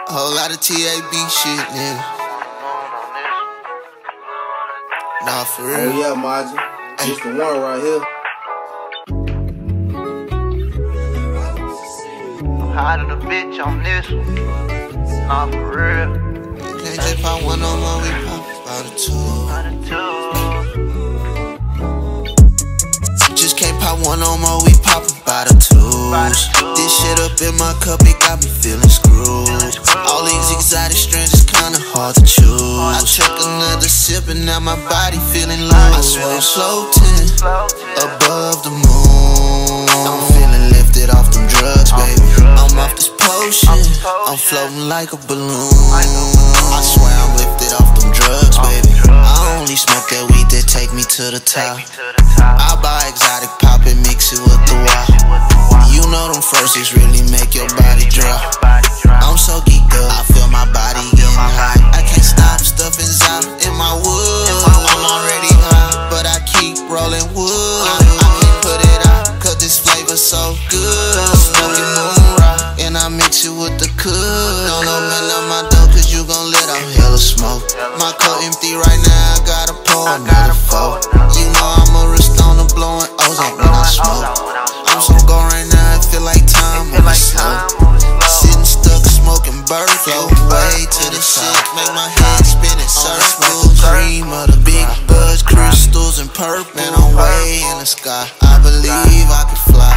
Whole lot of TAB shit, nigga. Nah, for real. Oh yeah, Margie. This the one right here. I'm hiding a bitch on this one. Nah, for real. Can't just pop one on one, we pop about a two. Just can't pop one on more, we pop about a two. This shit up in my cup, it got me feeling screwed. All these exotic strains is kinda hard to choose. I took another sip and now my body feeling low. I swear I'm floating above the moon. I'm feeling lifted off them drugs, baby. I'm off this potion, I'm floating like a balloon. I swear I'm lifted off them drugs, baby. I only smoke that weed that take me to the top. I buy exotic pop and mix it with the wop. You know them firsts really make your body drop. I'm so geeked up, I feel my body getting hot. I can't stop stuffing out in my wood. I'm already high, but I keep rolling wood. I can't put it out, cause this flavor's so good. Smoking moon rock, and I mix it with the cook. Don't open up my door, cause you gon' let out hella smoke. My cup empty right now, I gotta pour another four. You know I'm a real stoner, blowing ozone when I smoke. I'm so gone right now, it feel like time moving slow. Sitting stuck, smoking bird, floating way to the side. Make my head spin in circles. Cream of the big buds, crystals and purple. Man, I'm way in the sky, I believe I can fly.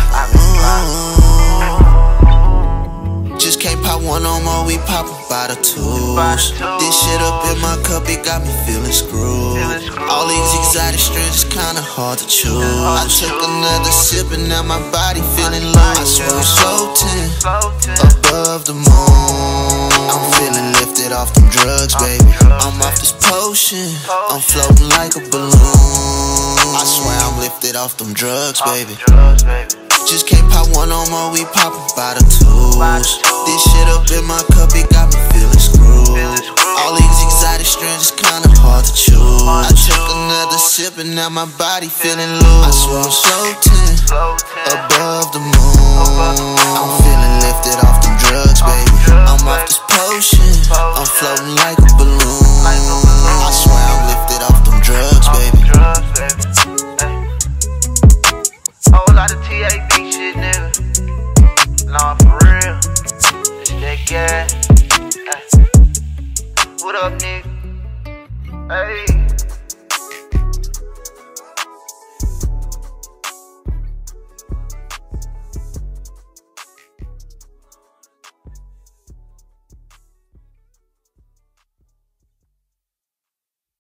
Just can't pop one on more, we pop about a two. This shit up in my cup, it got me feeling screwed. All these exotic strains is kinda hard to choose. I took another sip and now my body feeling low. I swear I'm floating above the moon. I'm feeling lifted off them drugs, baby. I'm off this potion, I'm floating like a balloon. I swear I'm lifted off them drugs, baby. Just can't pop one on more, we pop about a two. This shit up in my cup, it got me feeling screwed. All these exotic strains is kinda hard to choose. I took another sip and now my body feeling loose. I swear I'm floating above the moon. I'm feeling lifted off them drugs, baby. I'm off this potion, I'm floating like a balloon. I swear I'm lifted off them drugs, baby. Whole lot of TAB shit, nigga. Nah, for real. It's that gas. What up, nigga? Hey.